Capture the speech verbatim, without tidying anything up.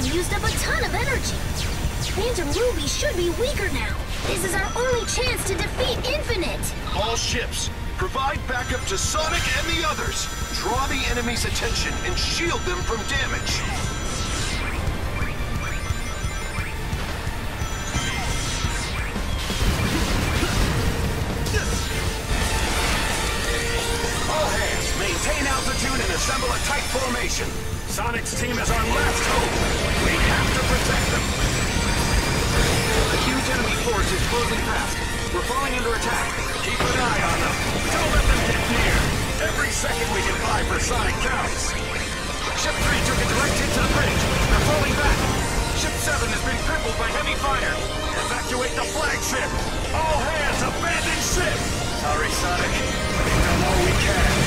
have used up a ton of energy. Phantom Ruby should be weaker now. This is our only chance to defeat Infinite. All ships, provide backup to Sonic and the others. Draw the enemy's attention and shield them from damage. All hands, maintain altitude and assemble a tight formation. Sonic's team is our last hope. We have to protect them. A huge enemy force is closing fast. We're falling under attack. Keep an eye on them. Don't let them get near. Every second we can buy for Sonic counts. Ship three took a direct hit to the bridge. They're falling back. Ship seven has been crippled by heavy fire. Evacuate the flagship. All hands, abandon ship. Sorry, Sonic. We've done all we can.